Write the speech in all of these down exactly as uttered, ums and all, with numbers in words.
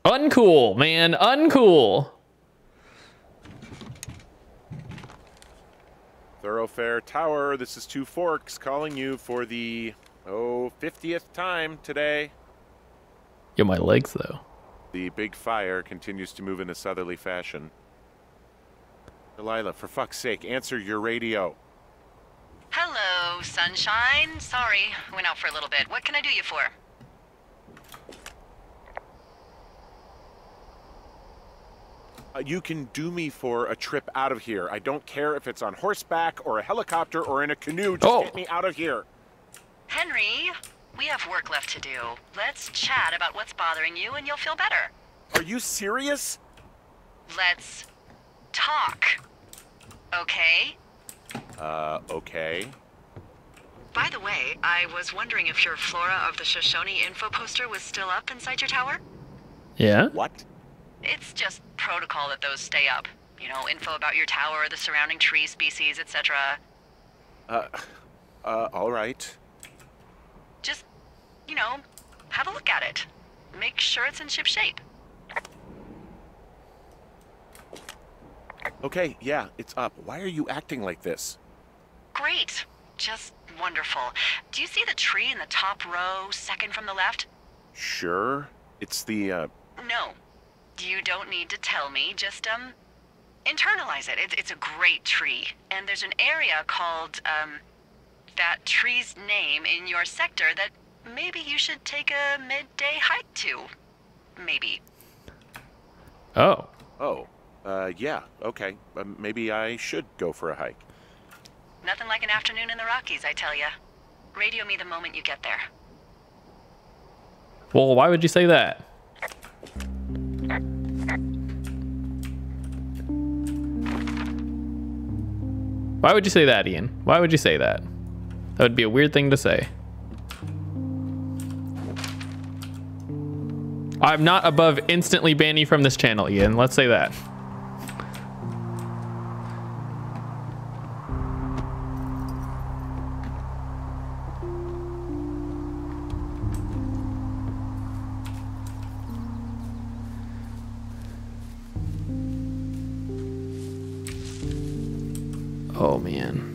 Uncool, man. Uncool. Thoroughfare Tower, this is Two Forks calling you for the, oh, fiftieth time today. Yo, my legs, though. The big fire continues to move in a southerly fashion. Delilah, for fuck's sake, answer your radio. Hello, sunshine. Sorry, I went out for a little bit. What can I do you for? Uh, you can do me for a trip out of here. I don't care if it's on horseback or a helicopter or in a canoe. Just Oh. get me out of here. Henry, we have work left to do. Let's chat about what's bothering you and you'll feel better. Are you serious? Let's talk. Okay? Uh, okay. By the way, I was wondering if your Flora of the Shoshone info poster was still up inside your tower? Yeah? What? It's just protocol that those stay up. You know, info about your tower, the surrounding tree species, et cetera. Uh, uh, all right. Just, you know, have a look at it. Make sure it's in ship shape. Okay, yeah, it's up. Why are you acting like this? Great. Just wonderful. Do you see the tree in the top row, second from the left? Sure. It's the, uh... No. You don't need to tell me. Just, um, internalize it. It's, it's a great tree. And there's an area called, um, that tree's name in your sector that maybe you should take a midday hike to. Maybe. Oh. Oh. Uh, yeah, okay. Uh, maybe I should go for a hike. Nothing like an afternoon in the Rockies, I tell ya. Radio me the moment you get there. Well, why would you say that? Why would you say that, Ian? Why would you say that? That would be a weird thing to say. I'm not above instantly banning you from this channel, Ian. Let's say that. Oh, man.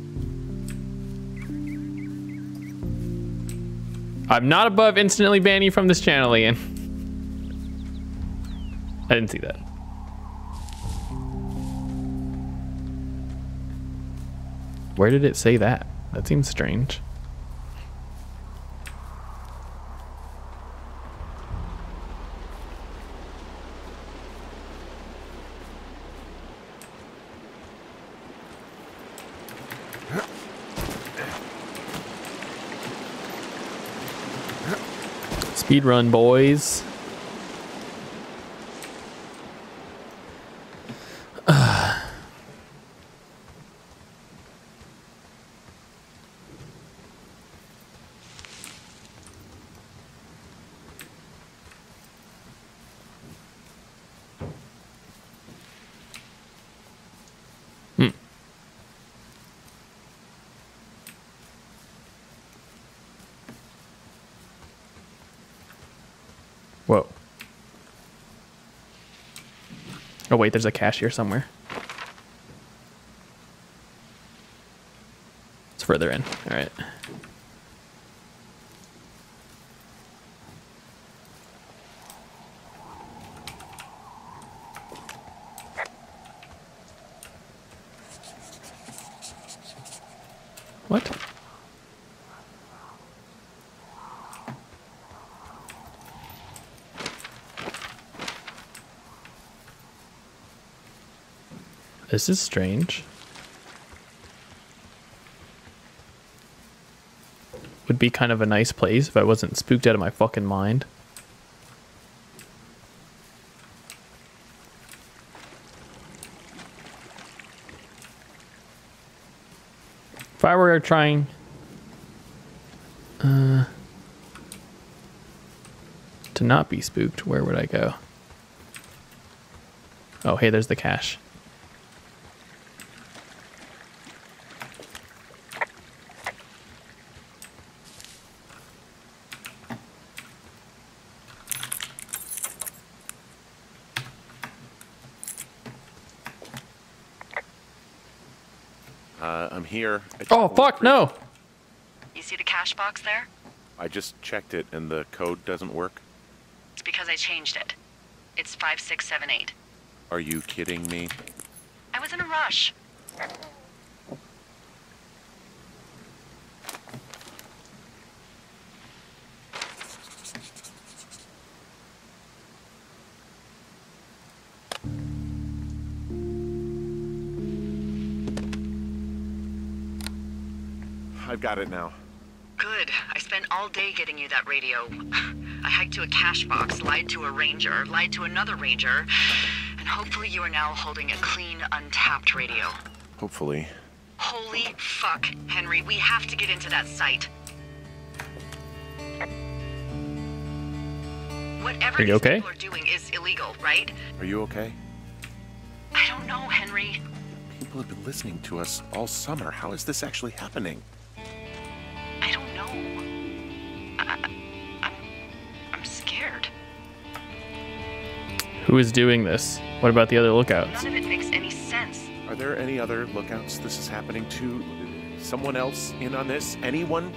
I'm not above instantly banning you from this channel, Ian. I didn't see that. Where did it say that? That seems strange. Speed run, boys. Hmm. Whoa. Oh wait, there's a cashier somewhere. It's further in. All right. What? This is strange. Would be kind of a nice place if I wasn't spooked out of my fucking mind. If I were trying... Uh, to not be spooked, where would I go? Oh, hey, there's the cache. Uh, I'm here. Oh, fuck, no. You see the cash box there? I just checked it and the code doesn't work. It's because I changed it. It's five six seven eight. Are you kidding me? I was in a rush. I've got it now. Good. I spent all day getting you that radio. I hiked to a cash box, lied to a ranger, lied to another ranger, and hopefully you are now holding a clean, untapped radio. Hopefully. Holy fuck, Henry, we have to get into that site. Whatever Are you these okay? people are doing is illegal, right? Are you okay? I don't know, Henry. People have been listening to us all summer. How is this actually happening? I don't know. I, I'm, I'm scared. Who is doing this? What about the other lookouts? None of it makes any sense. Are there any other lookouts this is happening to? Someone else in on this? Anyone?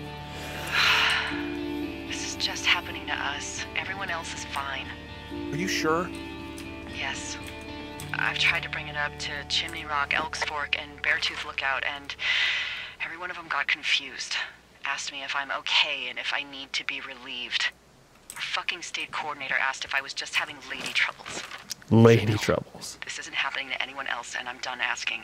This is just happening to us. Everyone else is fine. Are you sure? Yes. I've tried to bring it up to Chimney Rock, Elks Fork, and Beartooth Lookout, and every one of them got confused. Asked me if I'm okay and if I need to be relieved. Our fucking state coordinator asked if I was just having lady troubles. Lady troubles. This isn't happening to anyone else, and I'm done asking.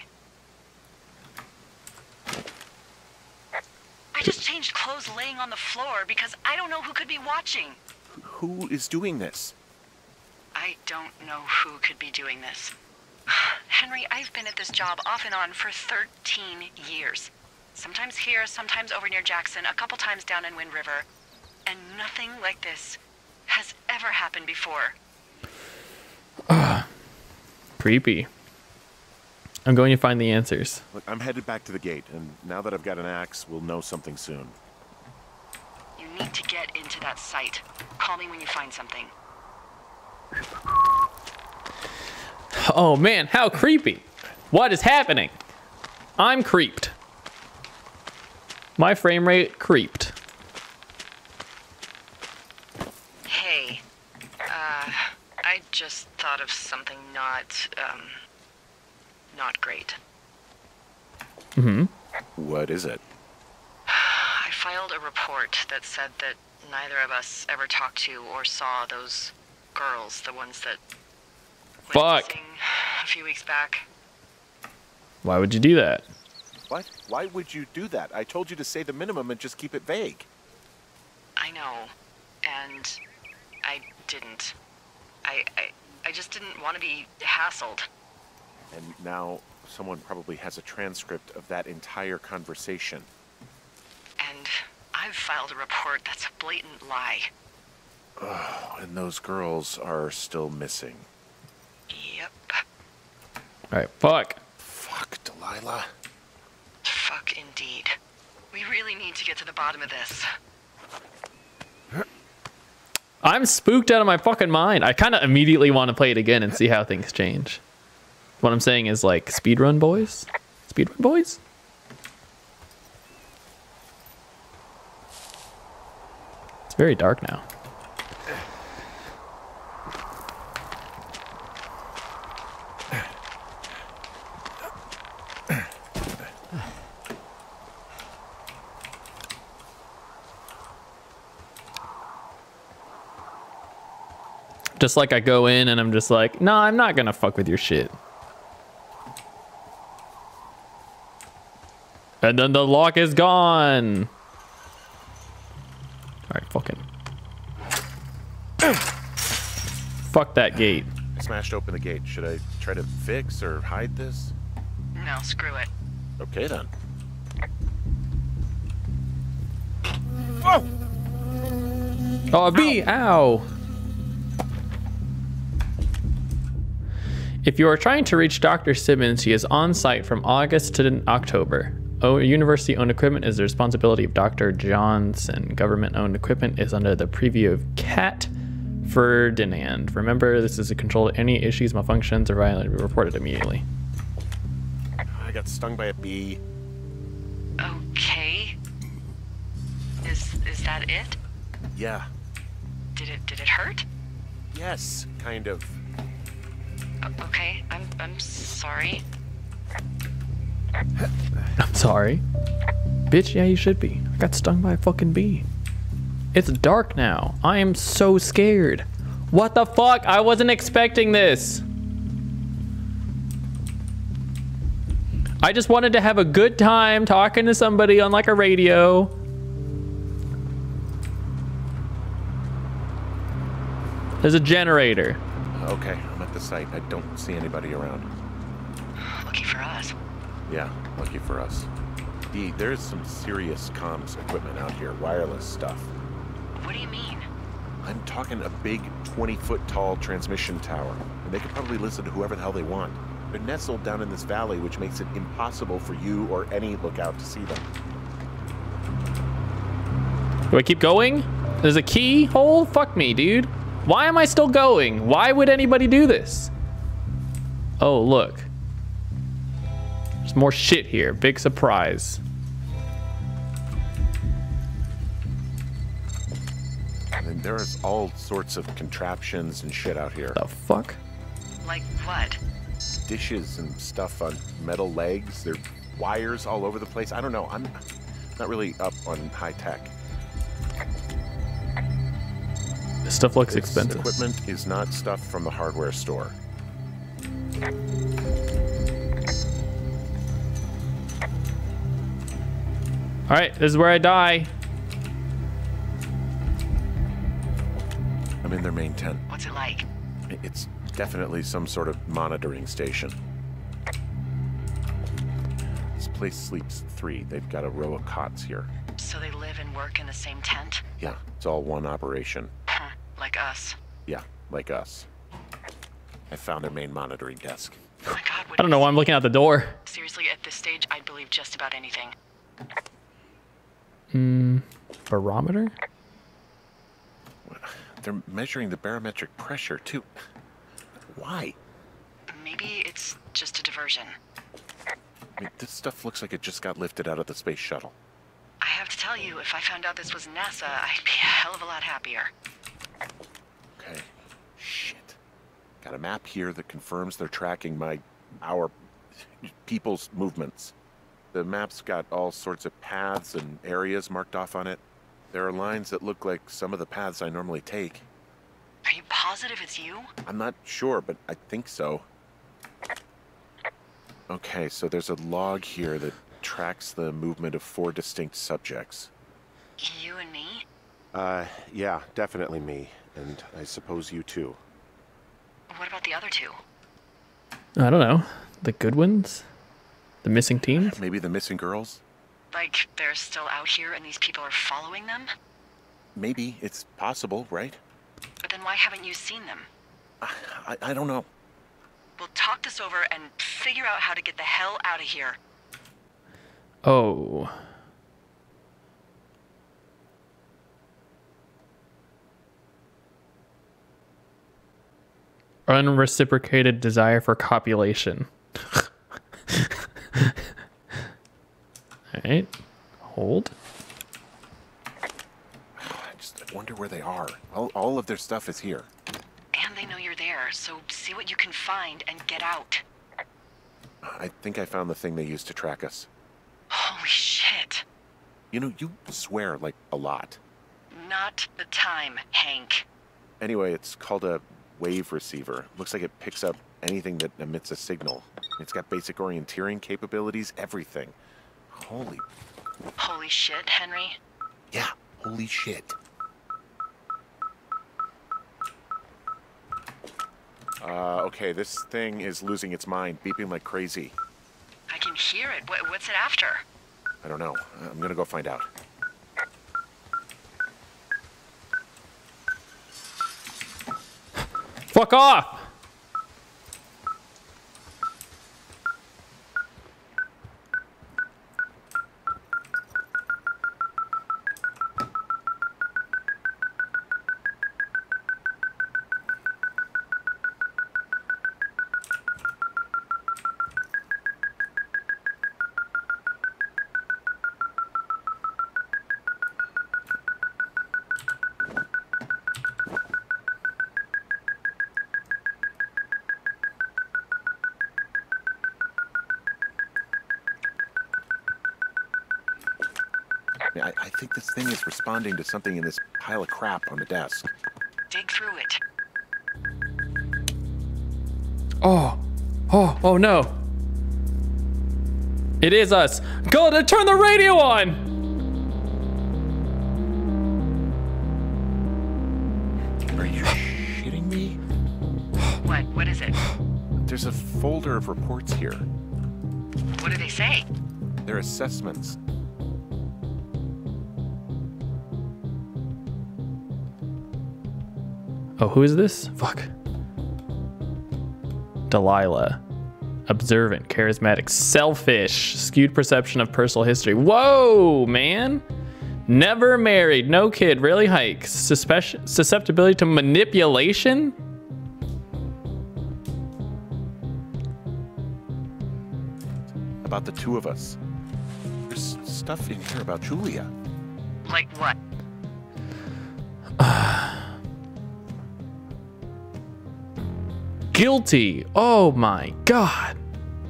I just changed clothes laying on the floor because I don't know who could be watching. Who is doing this? I don't know who could be doing this. Henry, I've been at this job off and on for thirteen years. Sometimes here, sometimes over near Jackson, a couple times down in Wind River. And nothing like this has ever happened before. Creepy. I'm going to find the answers. Look, I'm headed back to the gate, and now that I've got an axe, we'll know something soon. You need to get into that site. Call me when you find something. Oh man, how creepy. What is happening? I'm creeped. My frame rate creeped. Hey, uh, I just thought of something not, um, not great. Mm-hmm. What is it? I filed a report that said that neither of us ever talked to or saw those girls, the ones that went Fuck. missing a few weeks back. Why would you do that? What? Why would you do that? I told you to say the minimum and just keep it vague. I know, and I didn't. I, I, I just didn't want to be hassled. And now someone probably has a transcript of that entire conversation. And I've filed a report that's a blatant lie. Oh, and those girls are still missing. Yep. Alright, fuck. Fuck, Delilah. Fuck indeed. We really need to get to the bottom of this. I'm spooked out of my fucking mind. I kind of immediately want to play it again and see how things change. What I'm saying is like, speedrun boys? Speedrun boys? It's very dark now. Just like I go in and I'm just like, no, nah, I'm not gonna fuck with your shit. And then the lock is gone. All right, fucking. Fuck that gate. I smashed open the gate. Should I try to fix or hide this? No, screw it. Okay then. Oh! Oh, a bee! Ow! If you are trying to reach Doctor Simmons, he is on site from August to October. Oh, university-owned equipment is the responsibility of Doctor Johnson. Government-owned equipment is under the preview of Cat Ferdinand. Remember, this is a control. Any issues, malfunctions, or violence will be reported immediately. I got stung by a bee. Okay. Is is that it? Yeah. Did it did it hurt? Yes, kind of. O- okay, I'm I'm sorry. I'm sorry. Bitch, yeah, you should be. I got stung by a fucking bee. It's dark now. I am so scared. What the fuck? I wasn't expecting this. I just wanted to have a good time talking to somebody on like a radio. There's a generator. Okay, I'm at the site. I don't see anybody around. Lucky for us. Yeah, lucky for us. D, there's some serious comms equipment out here, wireless stuff. What do you mean? I'm talking a big twenty foot tall transmission tower, and they could probably listen to whoever the hell they want. They're nestled down in this valley, which makes it impossible for you or any lookout to see them. Do I keep going? There's a keyhole? Fuck me, dude. Why am I still going? Why would anybody do this? Oh, look. There's more shit here. Big surprise. I mean, there's all sorts of contraptions and shit out here. The fuck? Like what? Dishes and stuff on metal legs. There are wires all over the place. I don't know. I'm not really up on high tech. This stuff looks This expensive. equipment is not stuff from the hardware store. All right, this is where I die. I'm in their main tent. What's it like? It's definitely some sort of monitoring station. This place sleeps three. They've got a row of cots here. So they live and work in the same tent? Yeah, it's all one operation. Huh, like us. Yeah, like us. I found their main monitoring desk. Oh my god, what I don't know why I'm looking out the door. Seriously, at this stage, I'd believe just about anything. Hmm. Barometer? They're measuring the barometric pressure, too. Why? Maybe it's just a diversion. I mean, this stuff looks like it just got lifted out of the space shuttle. I have to tell you, if I found out this was NASA, I'd be a hell of a lot happier. Okay. Shit. Got a map here that confirms they're tracking my... our... people's movements. The map's got all sorts of paths and areas marked off on it. There are lines that look like some of the paths I normally take. Are you positive it's you? I'm not sure, but I think so. Okay, so there's a log here that tracks the movement of four distinct subjects. You and me? Uh, yeah, definitely me. And I suppose you too. What about the other two? I don't know. The good ones? The missing teens? Maybe the missing girls? Like, they're still out here and these people are following them? Maybe. It's possible, right? But then why haven't you seen them? I, I don't know. We'll talk this over and figure out how to get the hell out of here. Oh. Unreciprocated desire for copulation. Alright. Hold. I just wonder where they are. All, all of their stuff is here. And they know you're there, so see what you can find and get out. I think I found the thing they used to track us. Holy shit. You know, you swear, like, a lot. Not the time, Hank. Anyway, it's called a wave receiver. Looks like it picks up anything that emits a signal. It's got basic orienteering capabilities, everything. Holy... Holy shit, Henry. Yeah, holy shit. Uh, okay, this thing is losing its mind, beeping like crazy. I can hear it. What, what's it after? I don't know. I'm gonna go find out. Fuck off! I, I think this thing is responding to something in this pile of crap on the desk. Dig through it. Oh, oh, oh no. It is us. Go to turn the radio on. Are you shitting me? What? What is it? There's a folder of reports here. What do they say? They're assessments. Oh, who is this? Fuck. Delilah. Observant, charismatic, selfish, skewed perception of personal history. Whoa, man. Never married, no kid, really hikes. Suspe- susceptibility to manipulation? About the two of us. There's stuff in here about Julia. Like what? Guilty. Oh my God.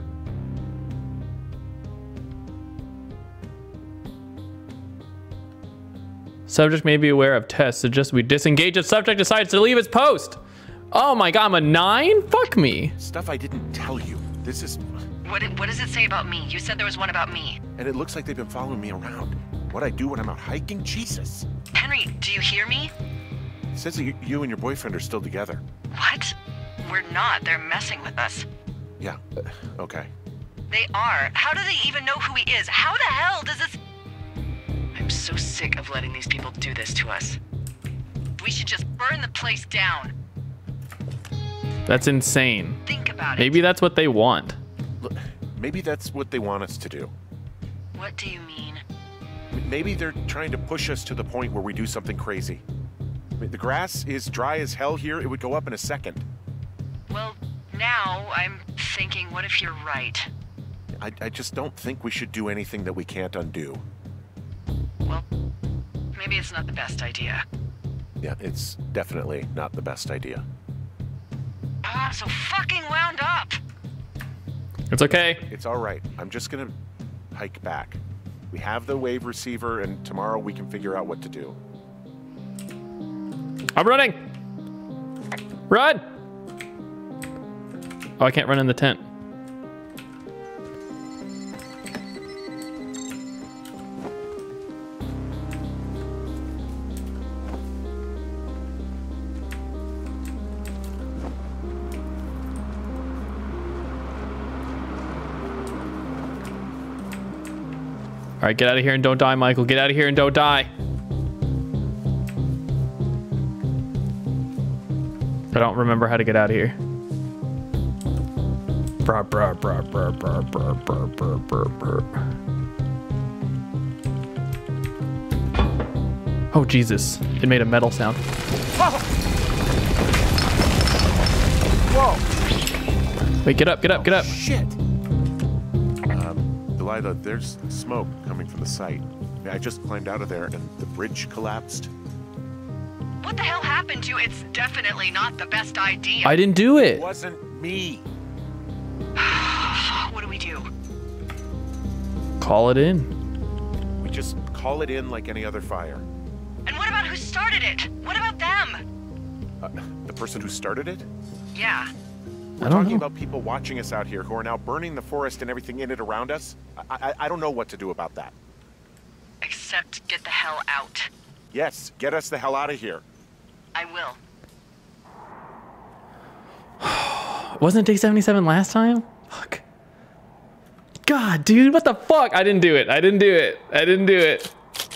Subject may be aware of tests. Suggest we disengage if subject decides to leave his post. Oh my God, I'm a nine? Fuck me. Stuff I didn't tell you. This is... What, did, what does it say about me? You said there was one about me. And it looks like they've been following me around. What I do when I'm out hiking? Jesus. Henry, do you hear me? It says that you, you and your boyfriend are still together. What? We're not. They're messing with us. Yeah, uh, okay. They are. How do they even know who he is? How the hell does this... I'm so sick of letting these people do this to us. We should just burn the place down. That's insane. Think about Maybe it. that's what they want. Look, maybe that's what they want us to do. What do you mean? Maybe they're trying to push us to the point where we do something crazy. I mean, the grass is dry as hell here. It would go up in a second. Well, now I'm thinking, what if you're right? I, I just don't think we should do anything that we can't undo. Well, maybe it's not the best idea. Yeah, it's definitely not the best idea. Oh, I'm so fucking wound up. It's okay. It's all right. I'm just gonna hike back. We have the wave receiver, and tomorrow we can figure out what to do. I'm running. Run. Oh, I can't run in the tent. All right, get out of here and don't die, Michael. Get out of here and don't die. I don't remember how to get out of here. Brr, brr, brr, brr, brr, brr, brr, brr, brr, brr. Oh, Jesus. It made a metal sound. Whoa! Wait, get up, get up, get up. Shit! Um, Delilah, there's smoke coming from the site. I just climbed out of there and the bridge collapsed. What the hell happened to you? It's definitely not the best idea. I didn't do It it. wasn't me. What do we do? Call it in. We just call it in like any other fire. And what about who started it? What about them? Uh, the person who started it? Yeah. We're I don't talking know. about people watching us out here who are now burning the forest and everything in it around us. I, I, I don't know what to do about that. Except get the hell out. Yes, get us the hell out of here. I will. Wasn't day seventy-seven last time? Fuck. God, dude, what the fuck? I didn't do it. I didn't do it. I didn't do it.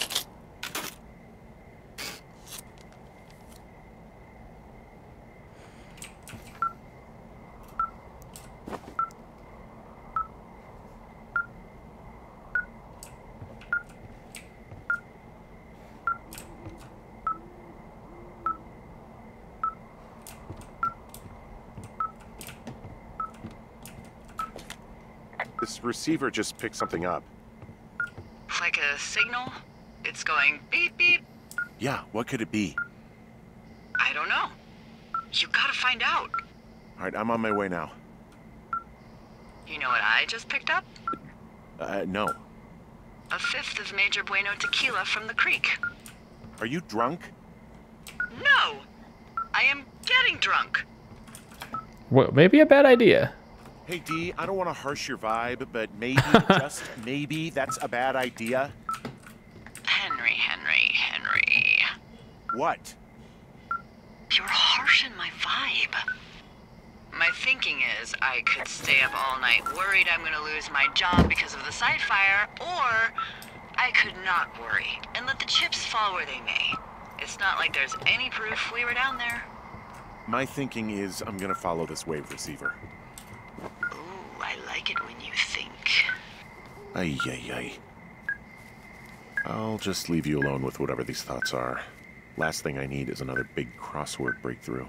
This receiver just picked something up. Like a signal? It's going beep beep. Yeah, what could it be? I don't know. You gotta find out. All right, I'm on my way now. You know what I just picked up? Uh, no. a fifth of Major Bueno tequila from the creek. Are you drunk? No! I am getting drunk. Well, maybe a bad idea. Hey, Dee, I don't want to harsh your vibe, but maybe, just maybe, that's a bad idea. Henry, Henry, Henry. What? You're harshing my vibe. My thinking is I could stay up all night worried I'm gonna lose my job because of the site fire, or I could not worry and let the chips fall where they may. It's not like there's any proof we were down there. My thinking is I'm gonna follow this wave receiver. Ooh, I like it when you think. Ay, ay, ay. I'll just leave you alone with whatever these thoughts are. Last thing I need is another big crossword breakthrough.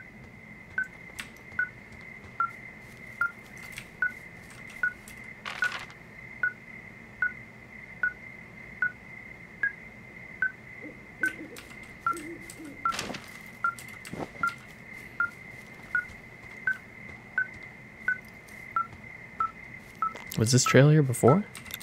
Was this trailer here before?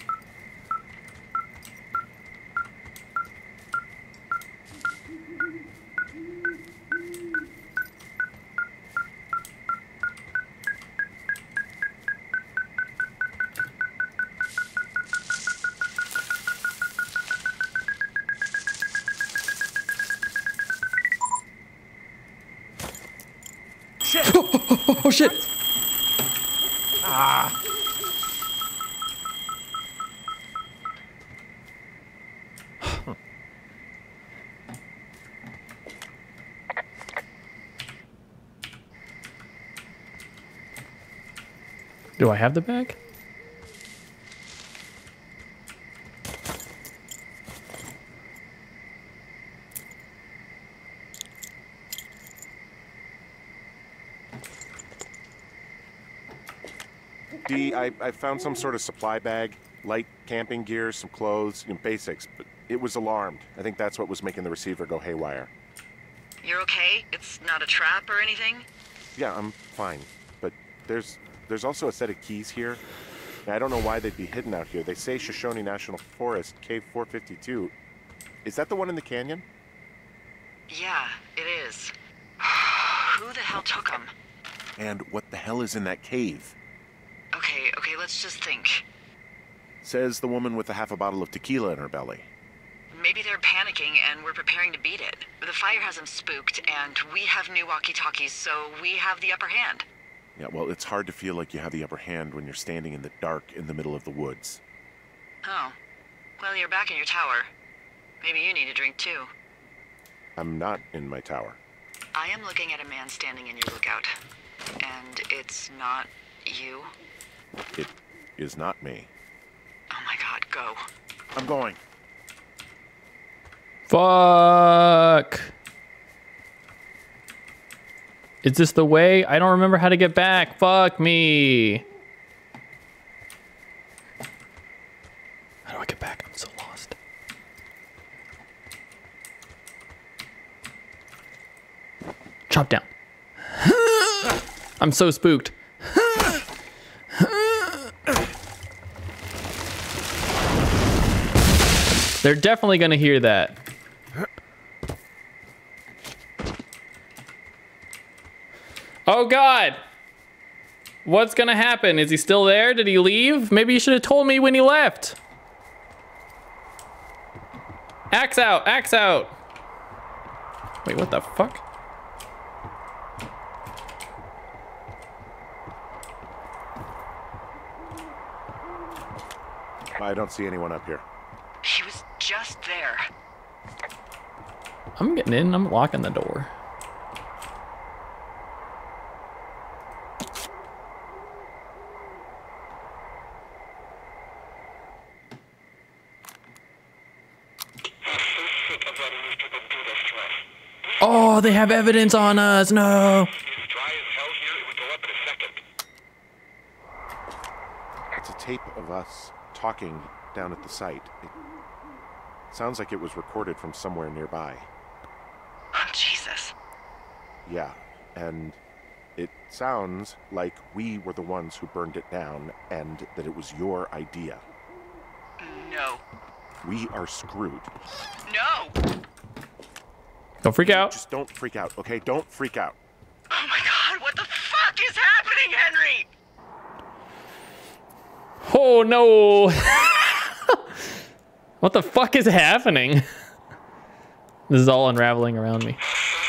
Shit! Oh shit! Ah! Do I have the bag? Dee, I, I found some sort of supply bag, light camping gear, some clothes, you know, basics, but it was alarmed. I think that's what was making the receiver go haywire. You're okay? It's not a trap or anything? Yeah, I'm fine, but there's there's also a set of keys here. I don't know why they'd be hidden out here. They say Shoshone National Forest, Cave four fifty-two. Is that the one in the canyon? Yeah, it is. Who the hell took them? And what the hell is in that cave? Okay, okay, let's just think. Says the woman with a half a bottle of tequila in her belly. Maybe they're panicking and we're preparing to beat it. The fire has them spooked, and we have new walkie-talkies, so we have the upper hand. Yeah, well, it's hard to feel like you have the upper hand when you're standing in the dark in the middle of the woods. Oh. Well, you're back in your tower. Maybe you need a drink, too. I'm not in my tower. I am looking at a man standing in your lookout. And it's not you. It is not me. Oh my god, go. I'm going. Fuck. Is this the way? I don't remember how to get back. Fuck me. How do I get back? I'm so lost. Chop down. I'm so spooked. They're definitely gonna hear that. Oh God. What's gonna happen? Is he still there? Did he leave? Maybe you should have told me when he left. Axe out, axe out. Wait, what the fuck? I don't see anyone up here. He was just there. I'm getting in, I'm locking the door. Oh, they have evidence on us, no. It's a tape of us talking down at the site. It sounds like it was recorded from somewhere nearby. Oh, Jesus. Yeah, and it sounds like we were the ones who burned it down and that it was your idea. No. We are screwed. No! Don't freak out. Just don't freak out, okay? Don't freak out. Oh my god, what the fuck is happening, Henry? Oh no! What the fuck is happening? This is all unraveling around me.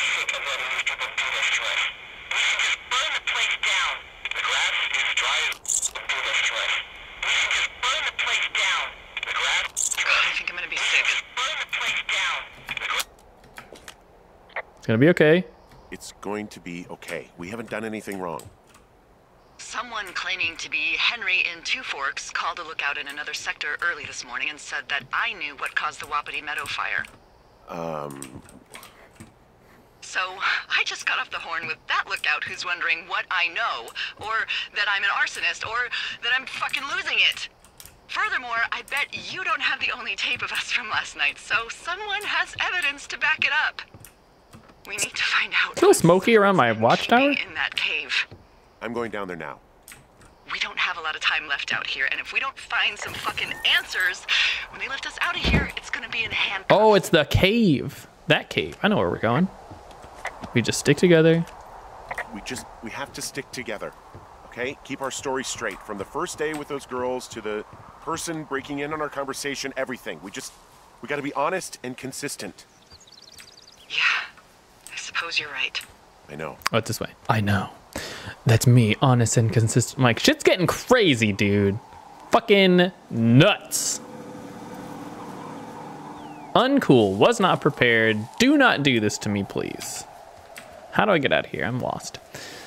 It's gonna be okay. It's going to be okay. We haven't done anything wrong. Someone claiming to be Henry in Two Forks called a lookout in another sector early this morning and said that I knew what caused the Wapiti Meadow fire. Um... So, I just got off the horn with that lookout who's wondering what I know, or that I'm an arsonist, or that I'm fucking losing it. Furthermore, I bet you don't have the only tape of us from last night, so someone has evidence to back it up. We need to find out. It's a little smoky around my watchtower. In that cave. I'm going down there now. We don't have a lot of time left out here, and if we don't find some fucking answers, when they lift us out of here, it's gonna be in handcuffs. Oh, it's the cave. That cave. I know where we're going. We just stick together. We just, we have to stick together, okay? Keep our story straight. From the first day with those girls to the person breaking in on our conversation, everything. We just, we gotta be honest and consistent. Yeah, I suppose you're right. I know. Oh, it's this way. I know. That's me, honest and consistent. Like, shit's getting crazy, dude. Fucking nuts. Uncool. Was not prepared. Do not do this to me, please. How do I get out of here? I'm lost.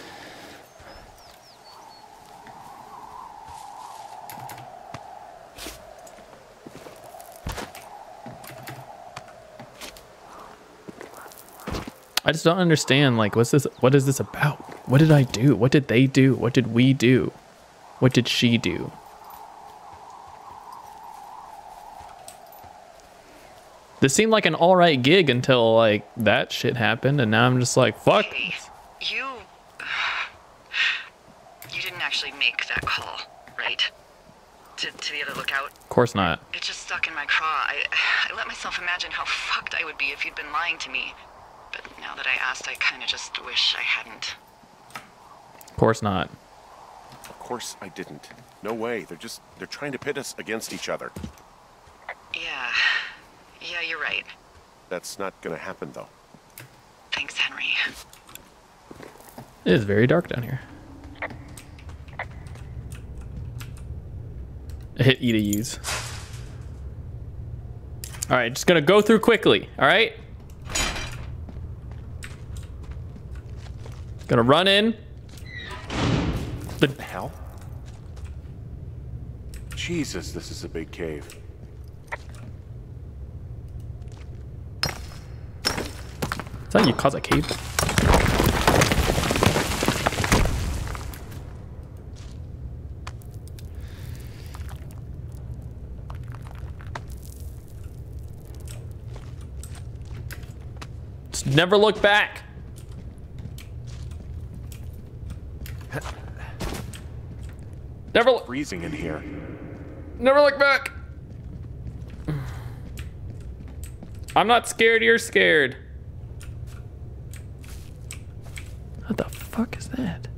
I just don't understand, like, what's this, what is this about? What did I do? What did they do? What did we do? What did she do? This seemed like an alright gig until, like, that shit happened, and now I'm just like, fuck. Hey, you... You didn't actually make that call, right? To, to the other lookout? Of course not. It just stuck in my craw. I, I let myself imagine how fucked I would be if you'd been lying to me. But now that I asked, I kind of just wish I hadn't. Of course not. Of course I didn't. No way. They're just, they're trying to pit us against each other. Yeah. Yeah, you're right. That's not gonna happen, though. Thanks, Henry. It is very dark down here. I hit E to use. All right, just gonna go through quickly, all right? Gonna run in. The hell? Jesus, this is a big cave. Is that how you cause a cave? Just never look back. Never look. Freezing in here. Never look back. I'm not scared, you're scared. What the fuck is that?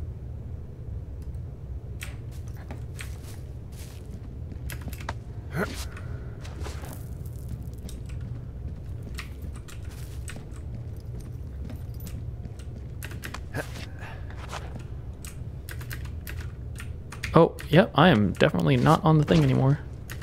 Oh, yep, I am definitely not on the thing anymore.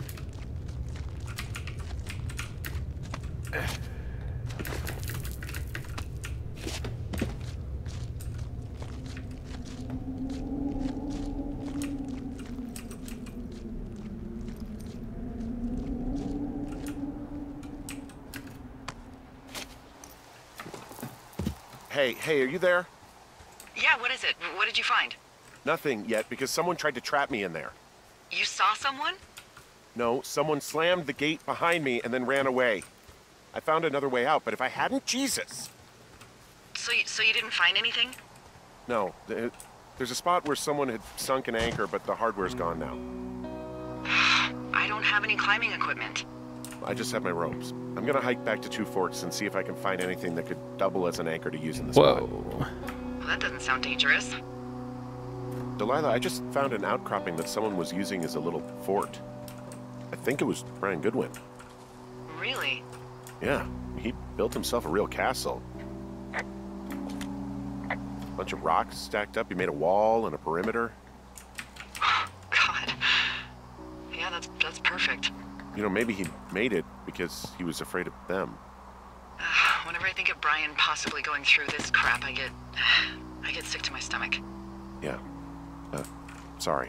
Hey, hey, are you there? Yeah, what is it? What did you find? Nothing yet, because someone tried to trap me in there. You saw someone? No, someone slammed the gate behind me and then ran away. I found another way out, but if I hadn't, Jesus! So, you, so you didn't find anything? No, th- there's a spot where someone had sunk an anchor, but the hardware's gone now. I don't have any climbing equipment. I just have my ropes. I'm gonna hike back to Two Forks and see if I can find anything that could double as an anchor to use in this Whoa. spot. Well, that doesn't sound dangerous. Delilah, I just found an outcropping that someone was using as a little fort. I think it was Brian Goodwin. Really? Yeah, he built himself a real castle. Bunch of rocks stacked up. He made a wall and a perimeter. God. Yeah, that's that's perfect. You know, maybe he made it because he was afraid of them. Uh, whenever I think of Brian possibly going through this crap, I get... I get sick to my stomach. Yeah. Uh, sorry.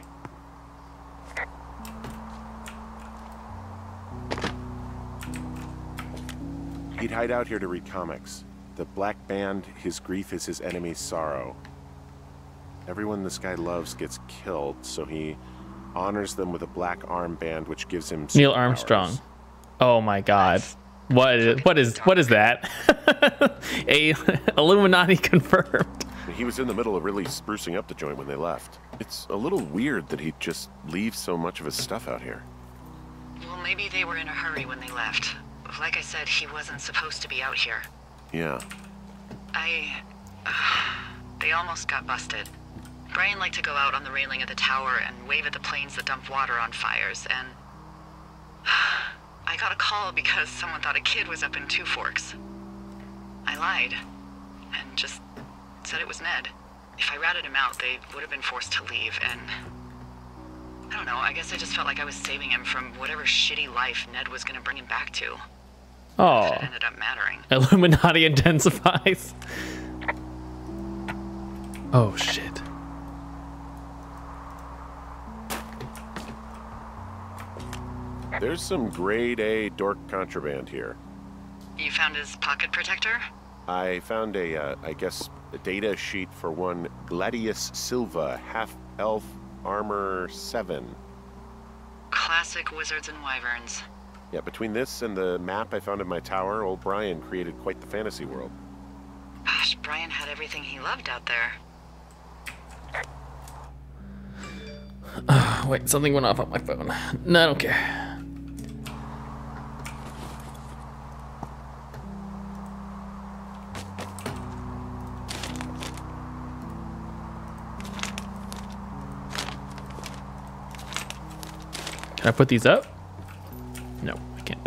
He'd hide out here to read comics. The Black Band, his grief is his enemy's sorrow. Everyone this guy loves gets killed, so he honors them with a black armband, which gives him Neil superpowers. Armstrong. Oh my God. What is what is what is that? A Illuminati confirmed. He was in the middle of really sprucing up the joint when they left. It's a little weird that he'd just leave so much of his stuff out here. Well, maybe they were in a hurry when they left. Like I said, he wasn't supposed to be out here. Yeah. I... Uh, they almost got busted. Brian liked to go out on the railing of the tower and wave at the planes that dumped water on fires, and... I got a call because someone thought a kid was up in Two Forks. I lied, and just said it was Ned. If I ratted him out, they would have been forced to leave, and... I don't know, I guess I just felt like I was saving him from whatever shitty life Ned was gonna bring him back to. Oh. It ended up mattering. Illuminati intensifies. Oh shit. There's some grade A dork contraband here. You found his pocket protector? I found a, uh, I guess, a data sheet for one Gladius Silva, half-elf armor seven. Classic wizards and wyverns. Yeah, between this and the map I found in my tower, old Brian created quite the fantasy world. Gosh, Brian had everything he loved out there. Uh, wait, something went off on my phone. No, I don't care. Can I put these up? No, I can't.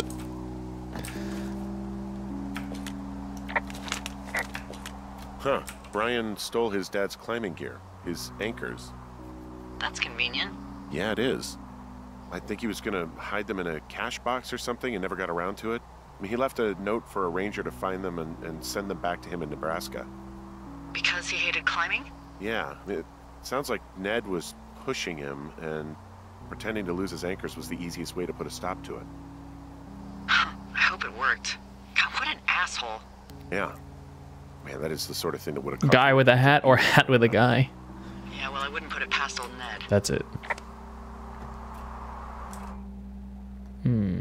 Huh. Brian stole his dad's climbing gear, his anchors. That's convenient. Yeah, it is. I think he was gonna hide them in a cash box or something and never got around to it. I mean, he left a note for a ranger to find them and, and send them back to him in Nebraska. Because he hated climbing? Yeah, it sounds like Ned was pushing him, and pretending to lose his anchors was the easiest way to put a stop to it. I hope it worked. God, what an asshole. Yeah. Man, that is the sort of thing that would have cost Guy with a hat or hat with a guy. Yeah, well, I wouldn't put it past old Ned. That's it. Hmm.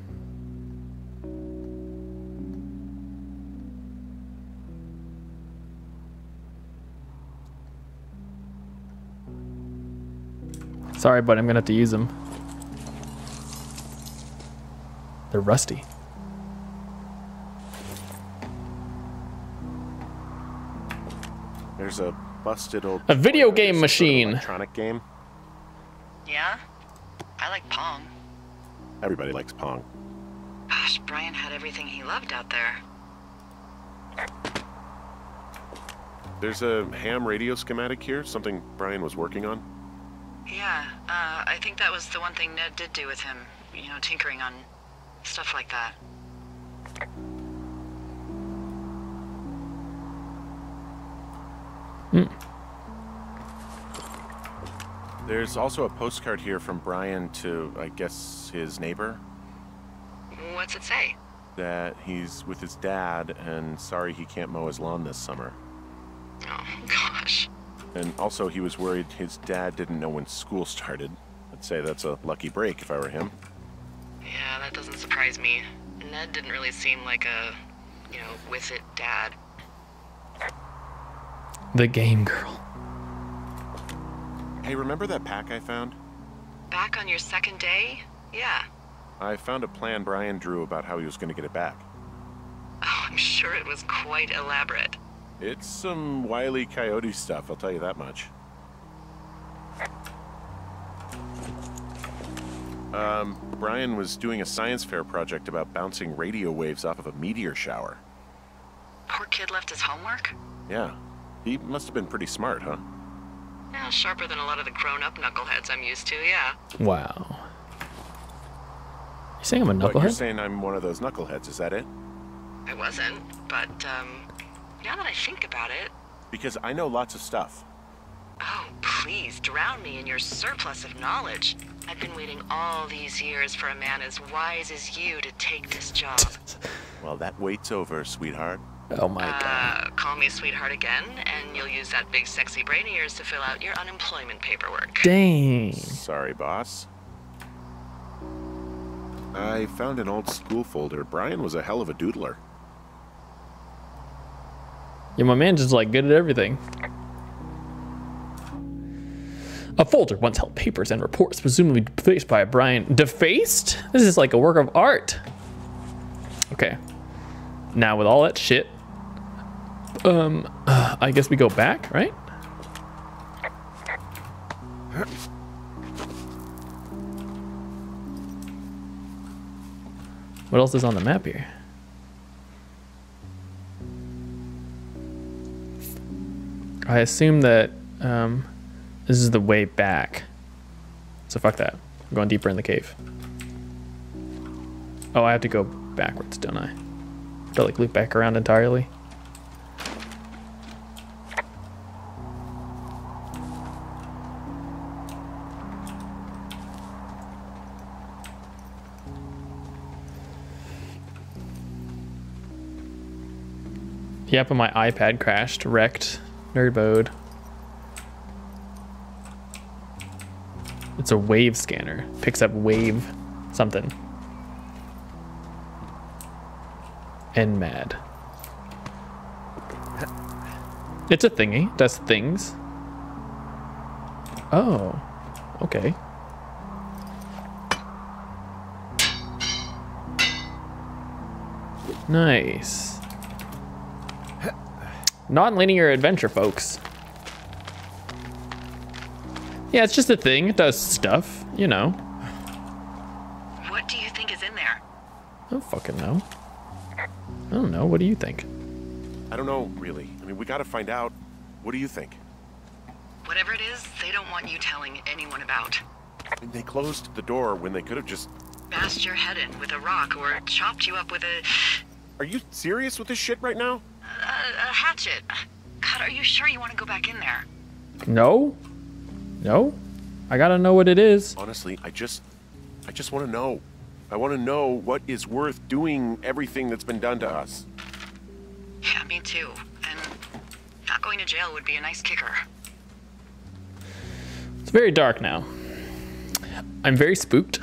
Sorry, but I'm gonna have to use them. They're rusty. There's a busted old... A video toy, game some sort of machine. Electronic game. Yeah? I like Pong. Everybody likes Pong. Gosh, Brian had everything he loved out there. There's a ham radio schematic here, something Brian was working on. Yeah, uh, I think that was the one thing Ned did do with him. You know, tinkering on stuff like that. Hmm. There's also a postcard here from Brian to, I guess, his neighbor. What's it say? That he's with his dad and sorry he can't mow his lawn this summer. Oh, gosh. And also he was worried his dad didn't know when school started. I'd say that's a lucky break if I were him. Yeah, that doesn't surprise me. Ned didn't really seem like a, you know, with it dad. The game girl. Hey, remember that pack I found? Back on your second day? Yeah. I found a plan Brian drew about how he was going to get it back. Oh, I'm sure it was quite elaborate. It's some Wile E. Coyote stuff, I'll tell you that much. Um, Brian was doing a science fair project about bouncing radio waves off of a meteor shower. Poor kid left his homework? Yeah. He must have been pretty smart, huh? Yeah, sharper than a lot of the grown-up knuckleheads I'm used to, yeah. Wow. You saying I'm a But you're knucklehead? saying I'm one of those knuckleheads, is that it? I wasn't, but, um, now that I think about it... Because I know lots of stuff. Oh, please, drown me in your surplus of knowledge. I've been waiting all these years for a man as wise as you to take this job. Well, that wait's over, sweetheart. Oh my god. Uh, call me sweetheart again, and you'll use that big sexy brain of yours to fill out your unemployment paperwork. Dang. Sorry, boss. I found an old school folder. Brian was a hell of a doodler. Yeah, my man's just like good at everything. A folder once held papers and reports, presumably defaced by Brian. Defaced? This is like a work of art. Okay. Now with all that shit, um, uh, I guess we go back, right? What else is on the map here? I assume that um, this is the way back. So fuck that. I'm going deeper in the cave. Oh, I have to go backwards, don't I? To like loop back around entirely. Yeah, but my iPad crashed, wrecked, nerd mode. It's a wave scanner. Picks up wave something. And mad. It's a thingy. Does things. Oh. Okay. Nice. Non-linear adventure, folks. Yeah, it's just a thing. It does stuff, you know. What do you think is in there? I don't fucking know. I don't know. What do you think? I don't know, really. I mean, we gotta find out. What do you think? Whatever it is, they don't want you telling anyone about. I mean, they closed the door when they could have just... Bashed your head in with a rock or chopped you up with a... Are you serious with this shit right now? a, a hatchet. God, are you sure you want to go back in there? No. No. I gotta know what it is. Honestly, I just... I just want to know. I want to know what is worth doing everything that's been done to us. Yeah, me too. And not going to jail would be a nice kicker. It's very dark now. I'm very spooked.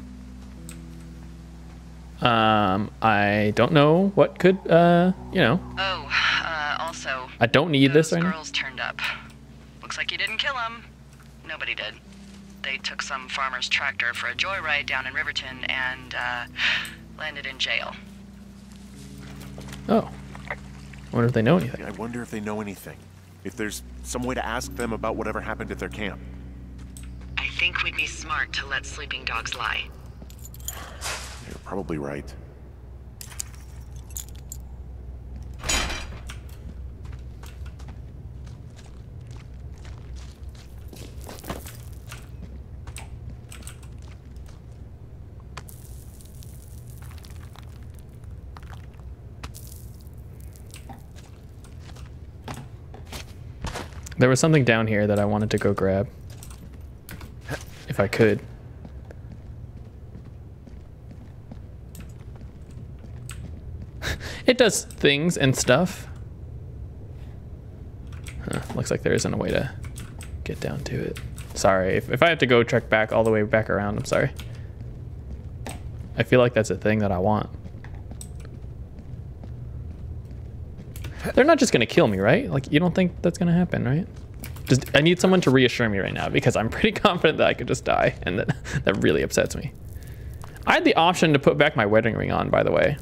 Um, I don't know what could, uh, you know. Oh, uh, also... I don't need those this right now. girls turned up. Looks like you didn't kill them. Nobody did. They took some farmer's tractor for a joyride down in Riverton and, uh, landed in jail. Oh. I wonder if they know anything. I wonder if they know anything. If there's some way to ask them about whatever happened at their camp. I think we'd be smart to let sleeping dogs lie. You're probably right. There was something down here that I wanted to go grab. If I could. It does things and stuff. Huh, looks like there isn't a way to get down to it. Sorry, if, if I have to go trek back all the way back around, I'm sorry. I feel like that's a thing that I want. They're not just gonna kill me, right? Like, you don't think that's gonna happen, right? Just, I need someone to reassure me right now because I'm pretty confident that I could just die, and that, that really upsets me. I had the option to put back my wedding ring on, by the way.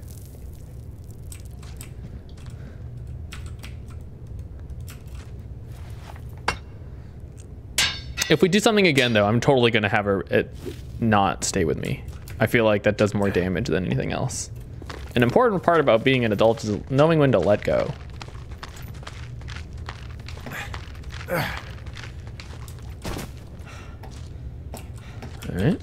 If we do something again, though, I'm totally going to have her it not stay with me. I feel like that does more damage than anything else. An important part about being an adult is knowing when to let go. All right.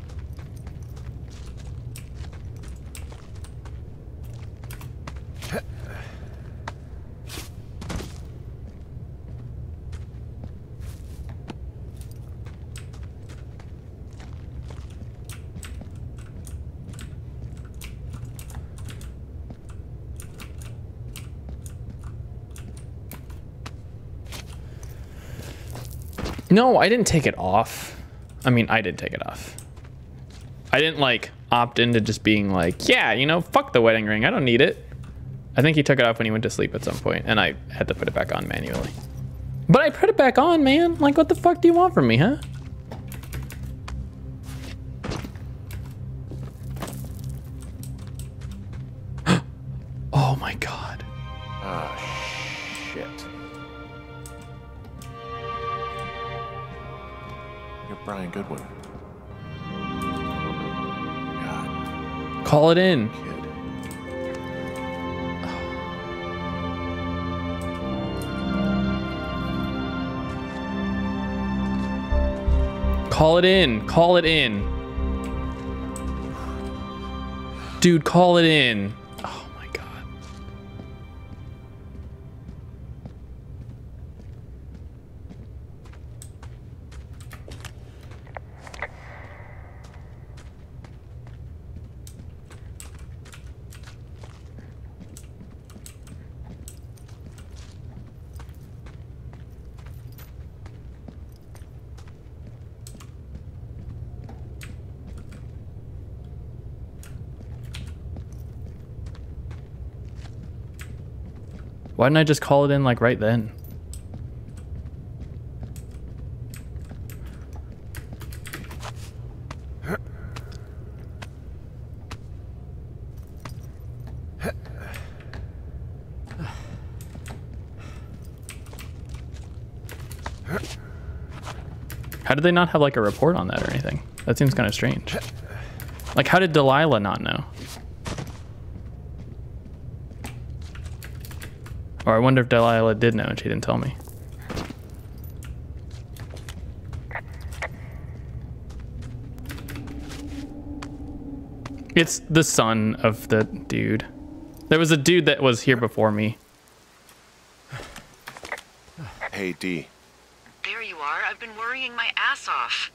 No, I didn't take it off. I mean, I did take it off. I didn't like opt into just being like, yeah, you know, fuck the wedding ring. I don't need it. I think he took it off when he went to sleep at some point, and I had to put it back on manually. But I put it back on, man. Like, what the fuck do you want from me, huh? Oh my God. Ah, shit. You're Brian Goodwin. God. Call it in. Kid. Call it in. Call it in. Dude, call it in. Oh my God. Why didn't I just call it in like right then? How did they not have like a report on that or anything? That seems kind of strange. Like, how did Delilah not know? Or I wonder if Delilah did know and she didn't tell me. It's the son of the dude. There was a dude that was here before me. Hey, D. There you are. I've been worrying my ass off.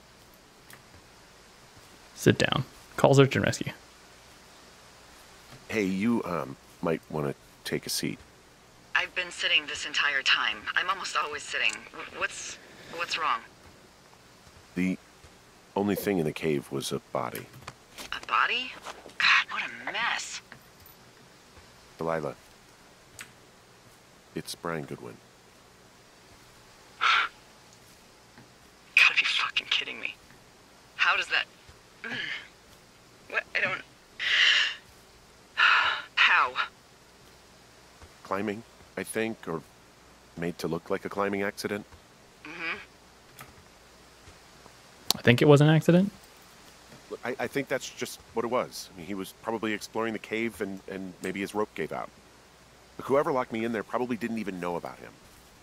Sit down. Call search and rescue. Hey, you um might want to take a seat. I've been sitting this entire time. I'm almost always sitting. What's... what's wrong? The only thing in the cave was a body. A body? God, what a mess. Delilah. It's Brian Goodwin. Gotta be fucking kidding me. How does that... What? I don't... How? Climbing, I think, or made to look like a climbing accident. Mm-hmm. I think it was an accident. I, I think that's just what it was. I mean, he was probably exploring the cave and, and maybe his rope gave out. But whoever locked me in there probably didn't even know about him.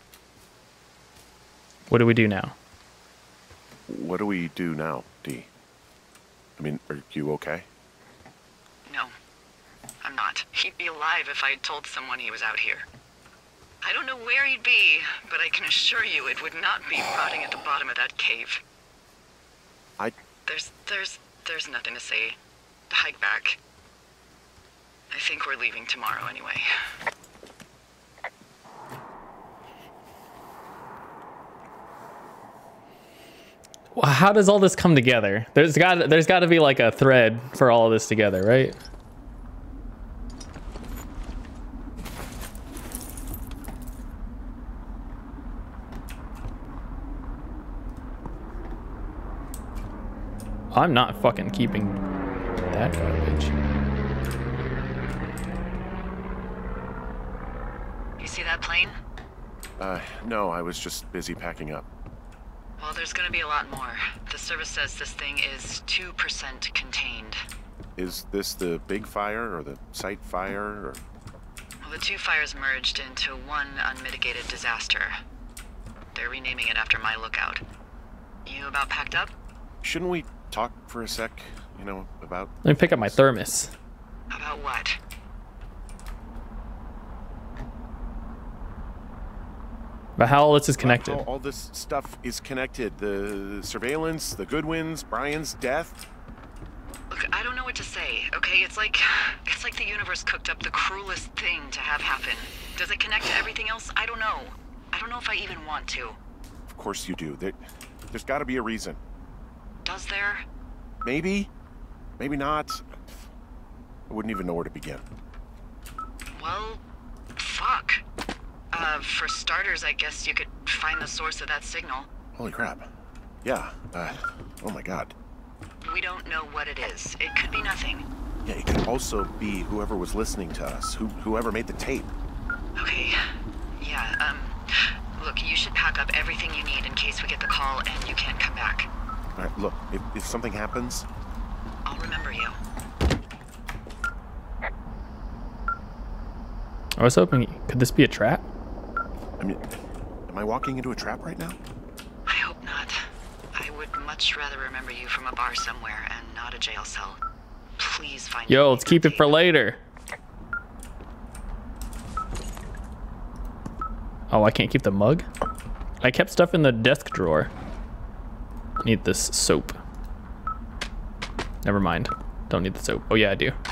What do we do now? What do we do now, D? I mean, are you okay? No, I'm not. He'd be alive if I had told someone he was out here. I don't know where he'd be, but I can assure you it would not be rotting at the bottom of that cave. I... There's, there's, there's nothing to say. Hike back. I think we're leaving tomorrow anyway. Well, how does all this come together? There's got there's got to be like a thread for all of this together, right? I'm not fucking keeping that garbage. You see that plane? Uh, no, I was just busy packing up. Well, there's gonna be a lot more. The service says this thing is two percent contained. Is this the big fire or the site fire or... Well, the two fires merged into one unmitigated disaster. They're renaming it after my lookout. You about packed up? Shouldn't we talk for a sec, you know, about... Let me pick up my thermos. About what? About how all this is connected. How all this stuff is connected. The surveillance, the Goodwins, Brian's death. Look, I don't know what to say, okay? It's like... It's like the universe cooked up the cruelest thing to have happen. Does it connect to everything else? I don't know. I don't know if I even want to. Of course you do. There, there's got to be a reason. Does there? Maybe. Maybe not. I wouldn't even know where to begin. Well, fuck. Uh, for starters, I guess you could find the source of that signal. Holy crap. Yeah. Uh, oh my god. We don't know what it is. It could be nothing. Yeah, it could also be whoever was listening to us, who whoever made the tape. Okay. Yeah, um, look, you should pack up everything you need in case we get the call and you can't come back. All right, look, if, if something happens... I'll remember you. I was hoping, could this be a trap? I mean, am I walking into a trap right now? I hope not. I would much rather remember you from a bar somewhere and not a jail cell. Please find... Yo, let's keep it for later. Oh, I can't keep the mug? I kept stuff in the desk drawer. Need this soap. Never mind. Don't need the soap. Oh yeah, I do.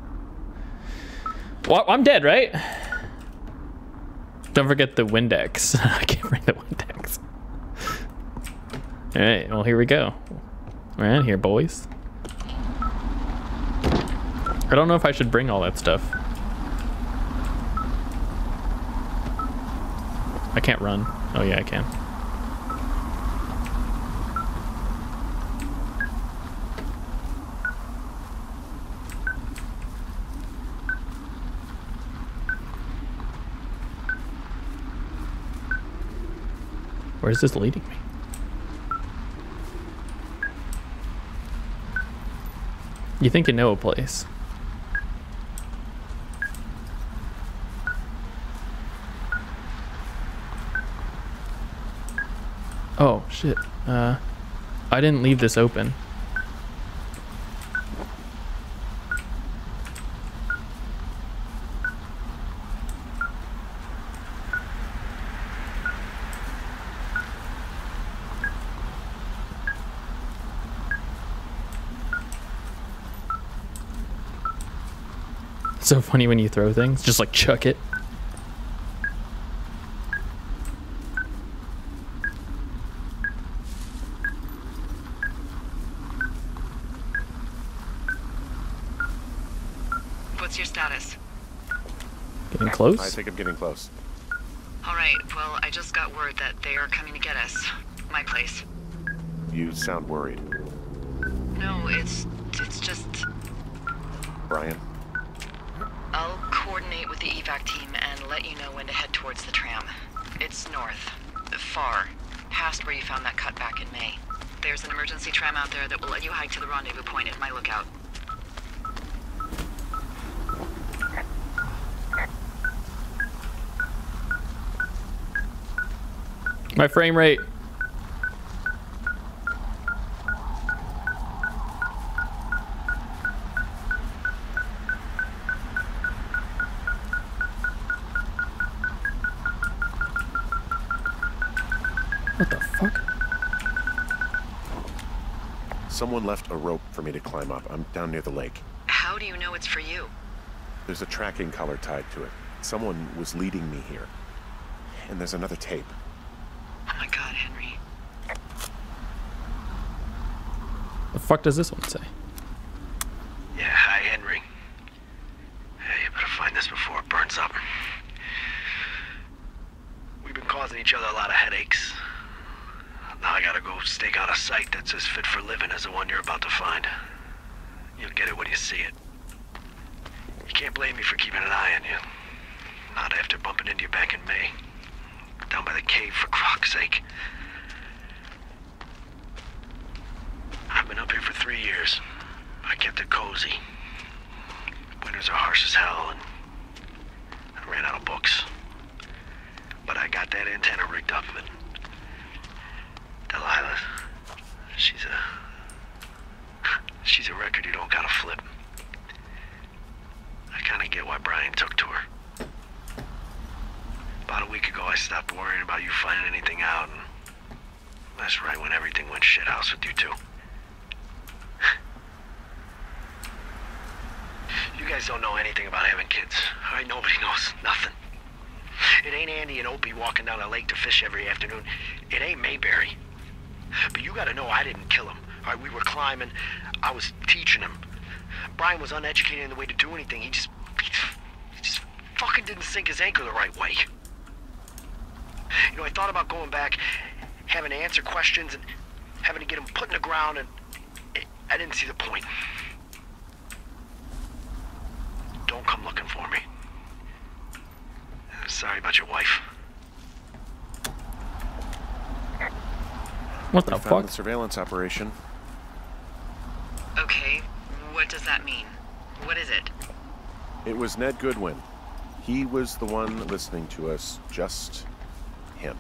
Well, I'm dead, right? Don't forget the Windex. I can't bring the Windex. All right, well, here we go. We're in here, boys. I don't know if I should bring all that stuff. I can't run. Oh yeah, I can. Where's this leading me? You think you know a place. Oh, shit. Uh, I didn't leave this open. It's so funny when you throw things, just like chuck it. What's your status? Getting close? I think I'm getting close. All right, well, I just got word that they are coming to get us. My place. You sound worried. No, it's... it's just... Brian? I'll coordinate with the evac team and let you know when to head towards the tram. It's north. Far. Past where you found that cut back in May. There's an emergency tram out there that will let you hike to the rendezvous point at my lookout. My frame rate. What the fuck? Someone left a rope for me to climb up. I'm down near the lake. How do you know it's for you? There's a tracking collar tied to it. Someone was leading me here. And there's another tape. Oh my god, Henry. The fuck does this one say? Yeah, hi, Henry. Hey, you better find this before it burns up. We've been causing each other a lot of headaches. Now I gotta go stake out a site that's as fit for living as the one you're about to find. You'll get it when you see it. You can't blame me for keeping an eye on you. Not after bumping into you back in May. Down by the cave, for croc's sake. I've been up here for three years. I kept it cozy. Winters are harsh as hell, and I ran out of books. But I got that antenna rigged up, and Delilah, she's a... she's a record you don't gotta flip. I kinda get why Brian took to her. About a week ago, I stopped worrying about you finding anything out, and that's right when everything went shithouse with you two. You guys don't know anything about having kids. All right, nobody knows nothing. It ain't Andy and Opie walking down a lake to fish every afternoon. It ain't Mayberry. But you gotta know I didn't kill him. All right, we were climbing. I was teaching him. Brian was uneducated in the way to do anything. He just... he just fucking didn't sink his anchor the right way. You know, I thought about going back, having to answer questions, and having to get him put in the ground, and it, I didn't see the point. Don't come looking for me. Sorry about your wife. What the We found fuck? the surveillance operation. Okay, what does that mean? What is it? It was Ned Goodwin. He was the one listening to us, just him.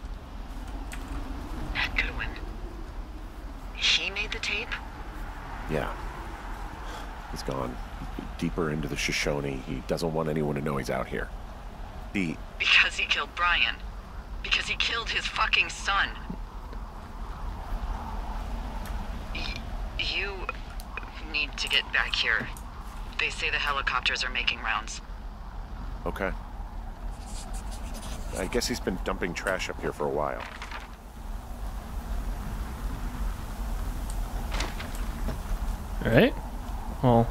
Ned Goodwin. He made the tape? Yeah. He's gone deeper into the Shoshone. He doesn't want anyone to know he's out here. The... Because he killed Brian. Because he killed his fucking son. Y- you need to get back here. They say the helicopters are making rounds. Okay. I guess he's been dumping trash up here for a while. Alright. Well.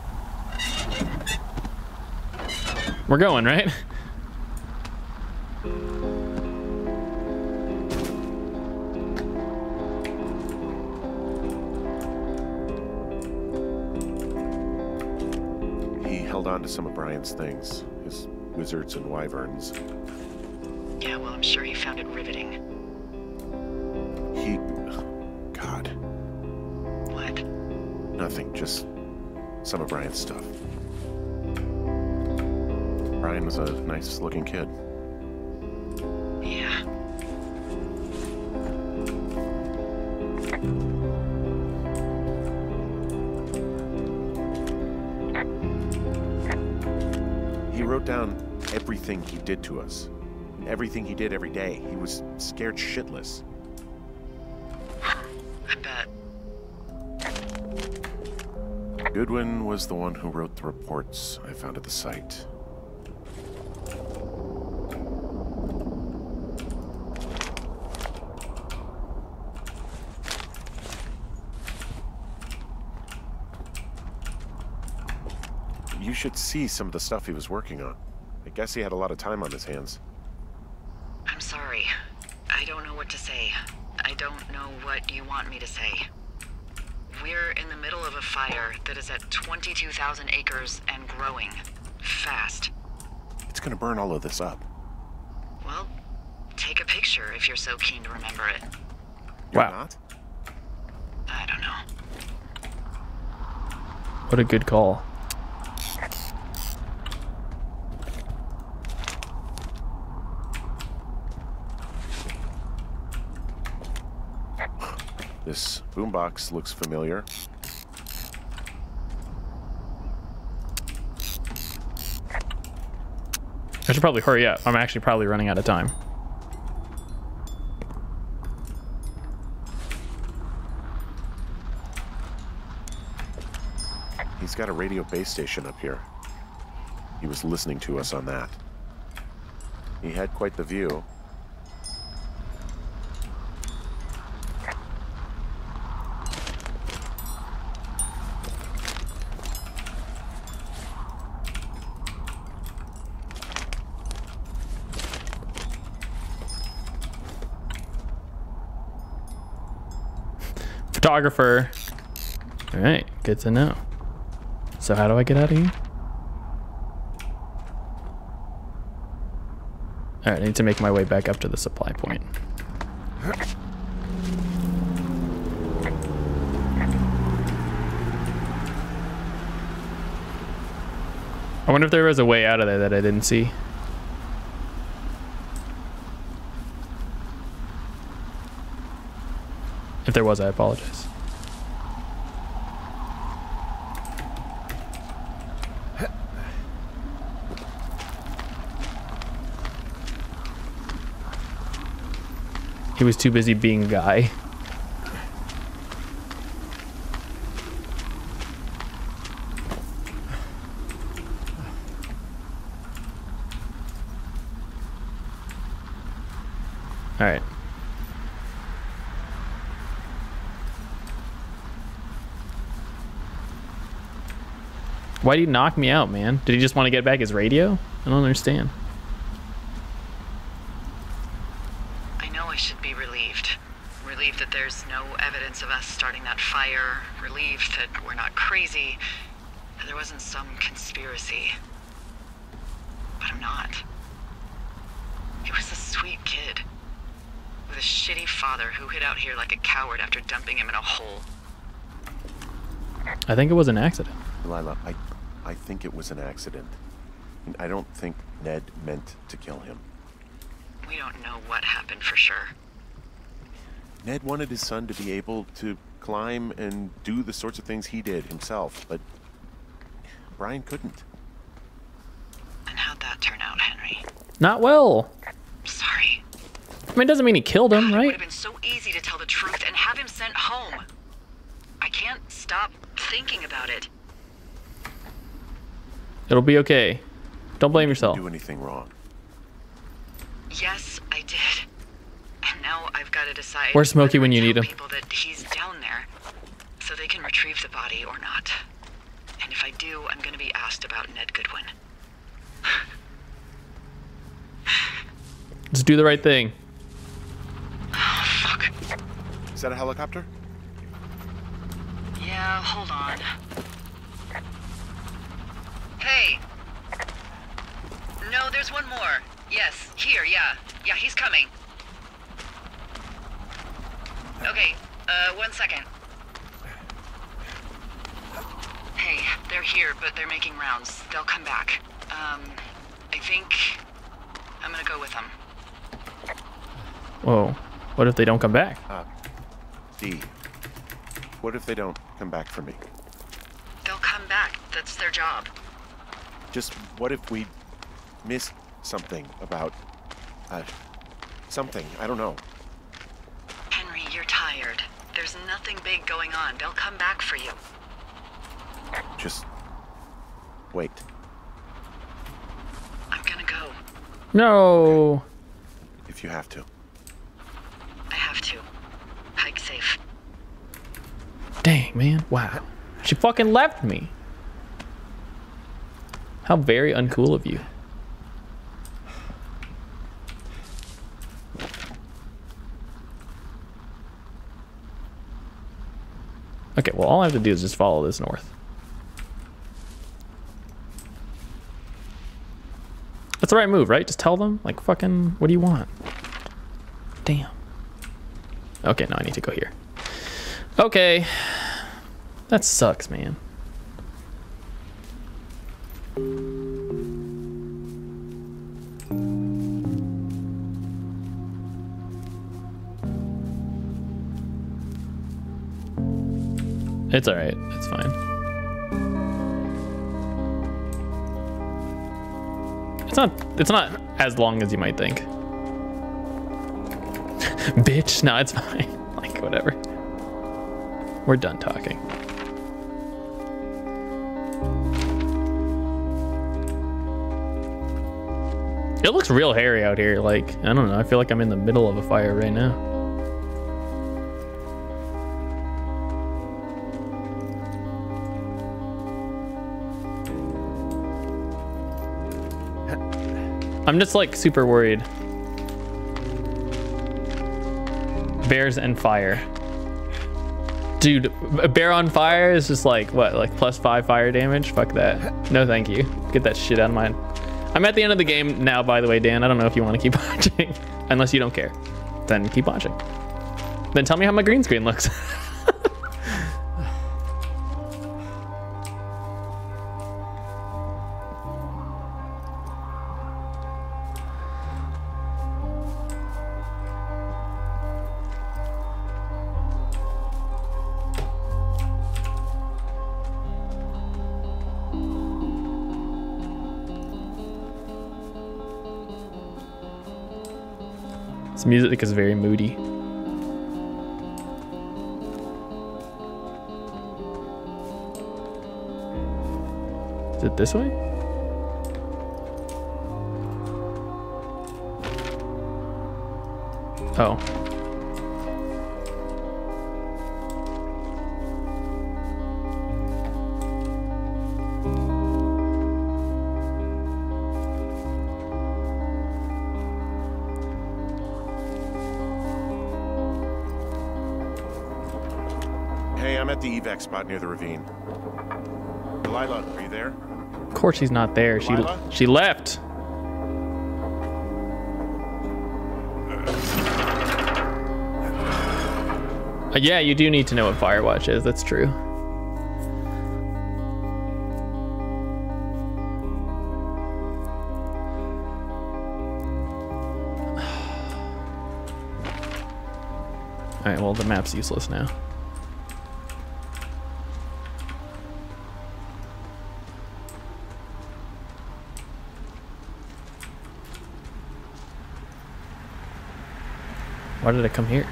We're going, right? He held on to some of Brian's things. His wizards and wyverns. Yeah, well, I'm sure you found it riveting. He... God. What? Nothing, just some of Brian's stuff. Brian was a nice-looking kid. Yeah. He wrote down everything he did to us. Everything he did every day. He was scared shitless. I bet. Goodwin was the one who wrote the reports I found at the site. You should see some of the stuff he was working on. I guess he had a lot of time on his hands. I'm sorry. I don't know what to say. I don't know what you want me to say. We're in the middle of a fire that is at twenty-two thousand acres and growing. Fast. It's gonna burn all of this up. Well, take a picture if you're so keen to remember it. You're Wow. not? I don't know. What a good call. This boombox looks familiar. I should probably hurry up. I'm actually probably running out of time. He's got a radio base station up here. He was listening to us on that. He had quite the view. Photographer. All right, good to know. So how do I get out of here? All right, I need to make my way back up to the supply point. I wonder if there was a way out of there that I didn't see. If there was, I apologize. He was too busy being a guy. All right. Why'd he knock me out, man? Did he just want to get back his radio? I don't understand. I know I should be relieved. Relieved that there's no evidence of us starting that fire. Relieved that we're not crazy. That there wasn't some conspiracy. But I'm not. He was a sweet kid. With a shitty father who hid out here like a coward after dumping him in a hole. I think it was an accident. Lila, I, I think it was an accident. And I don't think Ned meant to kill him. We don't know what happened for sure. Ned wanted his son to be able to climb and do the sorts of things he did himself, but Brian couldn't. And how'd that turn out, Henry? Not well. Sorry. I mean, it doesn't mean he killed him, God, it would right? have been so easy to tell the truth and have him sent home. I can't stop thinking about it. It'll be okay. Don't blame yourself. Do anything wrong? Yes, I did. And now I've got to decide. Where's Smokey whether when to you tell need him? People that he's down there, so they can retrieve the body or not. And if I do, I'm going to be asked about Ned Goodwin. Let's do the right thing. Oh, fuck. Is that a helicopter? Yeah, hold on. Hey. No, there's one more. Yes, here, yeah. Yeah, he's coming. Okay, uh, one second. Hey, they're here, but they're making rounds. They'll come back. Um, I think I'm gonna go with them. Whoa. What if they don't come back? Uh, Dee, what if they don't come back for me? They'll come back. That's their job. Just what if we missed something about, uh, something, I don't know. Henry, you're tired. There's nothing big going on. They'll come back for you. Just wait. I'm gonna go. No. If you have to. I have to. Hike safe. Dang, man. Wow. She fucking left me. How very uncool of you. Okay, well, all I have to do is just follow this north. That's the right move, right? Just tell them, like, fucking, what do you want? Damn. Okay, now I need to go here. Okay. That sucks, man. It's all right. It's fine. It's not. It's not as long as you might think. Bitch. No, it's fine. Like whatever. We're done talking. It looks real hairy out here. Like I don't know. I feel like I'm in the middle of a fire right now. I'm just like super worried. Bears and fire. Dude, a bear on fire is just like, what, like plus five fire damage? Fuck that. No, thank you. Get that shit out of mine. I'm at the end of the game now, by the way, Dan. I don't know if you want to keep watching. Unless you don't care. Then keep watching. Then tell me how my green screen looks. This music is very moody. Is it this way? Oh. Hey, I'm at the evac spot near the ravine. Delilah, are you there? Of course she's not there. She Delilah? she left. Uh, yeah, you do need to know what Firewatch is. That's true. All right, well, the map's useless now. Why did I come here?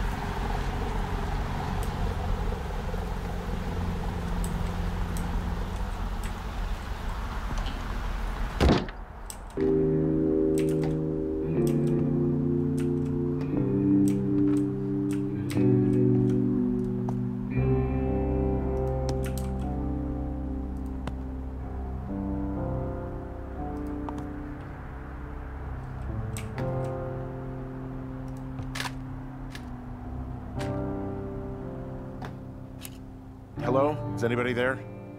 Hello? Is anybody there?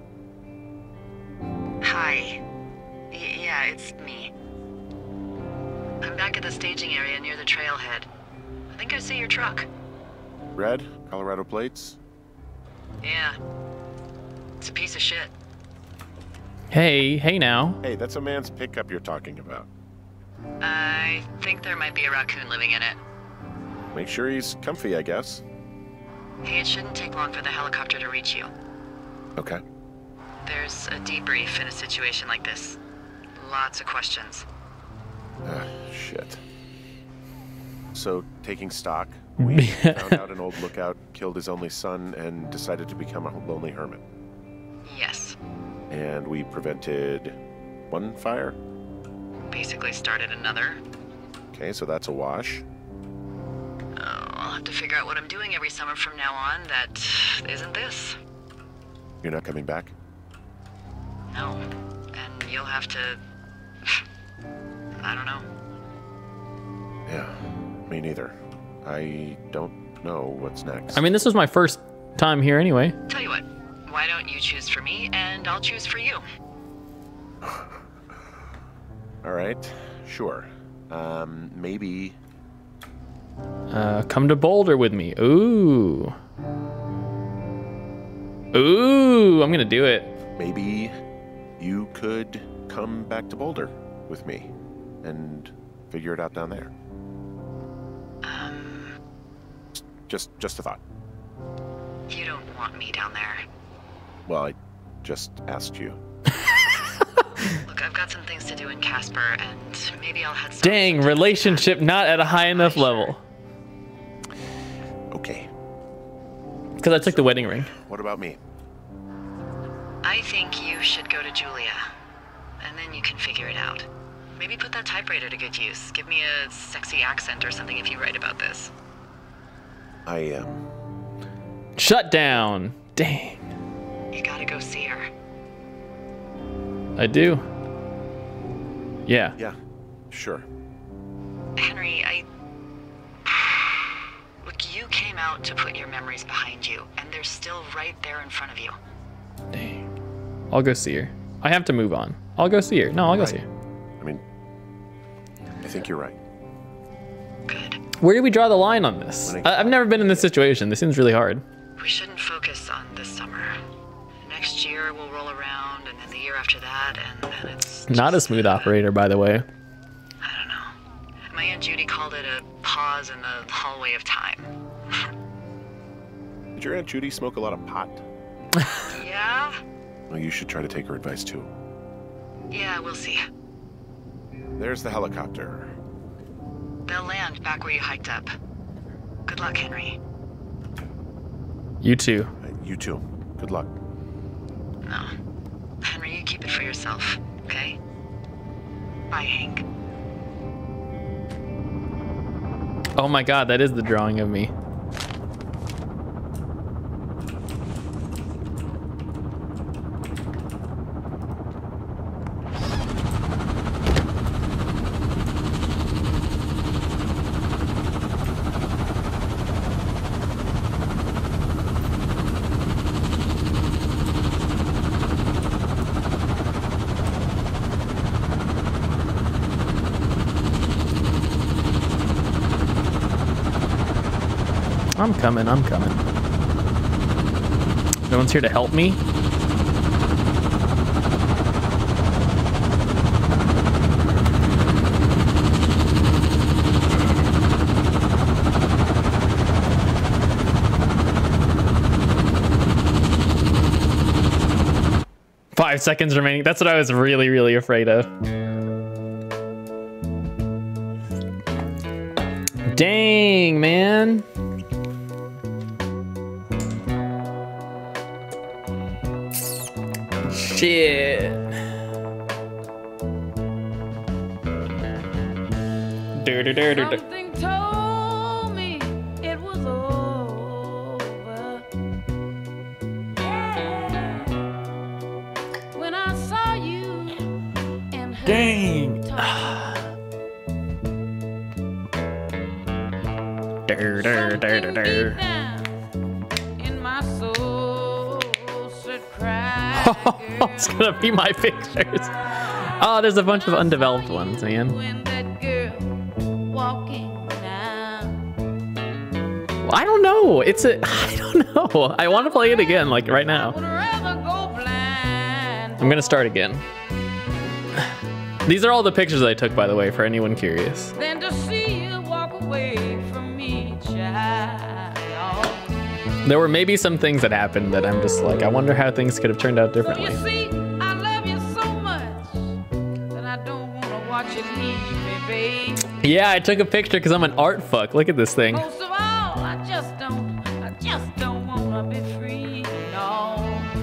Hi. Y- yeah, it's me. I'm back at the staging area near the trailhead. I think I see your truck. Red? Colorado plates? Yeah. It's a piece of shit. Hey, hey now. Hey, that's a man's pickup you're talking about. I think there might be a raccoon living in it. Make sure he's comfy, I guess. Hey, it shouldn't take long for the helicopter to reach you. Okay. There's a debrief in a situation like this. Lots of questions. Ah, shit. So, taking stock, we found out an old lookout killed his only son and decided to become a lonely hermit. Yes. And we prevented one fire? Basically started another. Okay, so that's a wash. Oh, I'll have to figure out what I'm doing every summer from now on that isn't this. You're not coming back? No. And you'll have to... I don't know. Yeah, me neither. I don't know what's next. I mean, this was my first time here anyway. Tell you what, why don't you choose for me and I'll choose for you? All right, sure. Um, maybe... Uh, come to Boulder with me. Ooh. Ooh, I'm gonna do it. Maybe you could come back to Boulder with me and figure it out down there. Um, Just, just a thought. you don't want me down there. Well, I just asked you. Look, I've got some things to do in Casper, and maybe I'll head. Dang, relationship not at a high enough level. Okay. Because I took the wedding ring. What about me? I think you should go to Julia, and then you can figure it out. Maybe put that typewriter to good use. Give me a sexy accent or something if you write about this. I am. Um... Shut down. Dang. You gotta go see her. I do. Yeah. Yeah, sure. Henry, I... Look, Look, you came out to put your memories behind you, and they're still right there in front of you. Dang. I'll go see her. I have to move on. I'll go see her. No, I'll go Right. see her. I mean, I think you're right. Good. Where do we draw the line on this? When I- I, I've never been in this situation. This seems really hard. We shouldn't focus on this summer. Next year we'll roll around, and then the year after that, and then it's Not a just, smooth uh, operator, by the way. I don't know. My Aunt Judy called it a pause in the hallway of time. Did your Aunt Judy smoke a lot of pot? Yeah? Well, you should try to take her advice too. Yeah, we'll see. There's the helicopter. They'll land back where you hiked up. Good luck, Henry. You too. Uh, you too. Good luck. No. Henry, you keep it for yourself, okay? Bye, Hank. Oh my god, that is the drawing of me. I'm coming, I'm coming. No one's here to help me? Five seconds remaining. That's what I was really, really afraid of. Dang, man. Shit. Do, do, do, do, do. Something told me it was over. When I saw you and heard Dang. you talk. Dur, dur, dur, dur, Something dur. deep down in my soul said, cry, It's gonna be my pictures. Oh, there's a bunch of undeveloped ones, man. when that girl walking down. Well, I don't know. It's a. I don't know. I want to play it again, like right now. Would rather go blind. I'm gonna start again. These are all the pictures I took, by the way, for anyone curious. Than to see you walk away from me, child. There were maybe some things that happened that I'm just like, I wonder how things could have turned out So differently. you see, I love you so much that I don't wanna watch you leave me, babe. Yeah, I took a picture because I'm an art fuck. Look at this thing. Most of all, I just don't, I just don't wanna be free, no.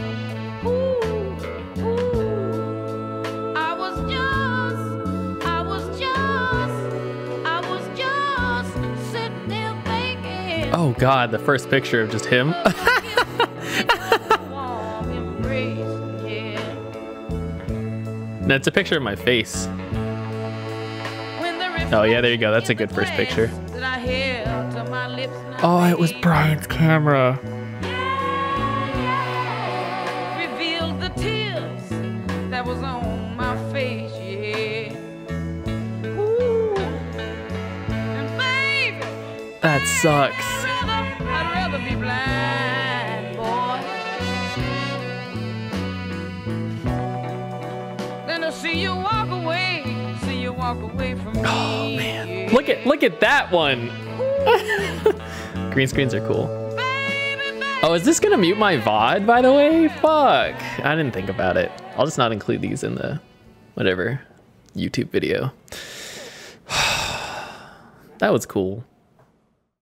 Ooh, ooh. I was just, I was just, I was just sitting there thinking. Oh god, the first picture of just him. Warm embrace, yeah. That's a picture of my face. When the Oh, yeah, there you go. That's a reflection good first in the picture. glass that I held to my lips now Oh, it was faded. Brian's camera. Revealed the tears that was on my face, yeah. Ooh. And baby, That sucks. I'd rather, I'd rather be blind, boy, than to see you walk away, see you walk away from me. Oh man, yeah. look at look at that one. Green screens are cool. Oh, is this gonna mute my V O D, by the way? Fuck, I didn't think about it. I'll just not include these in the whatever YouTube video. That was cool.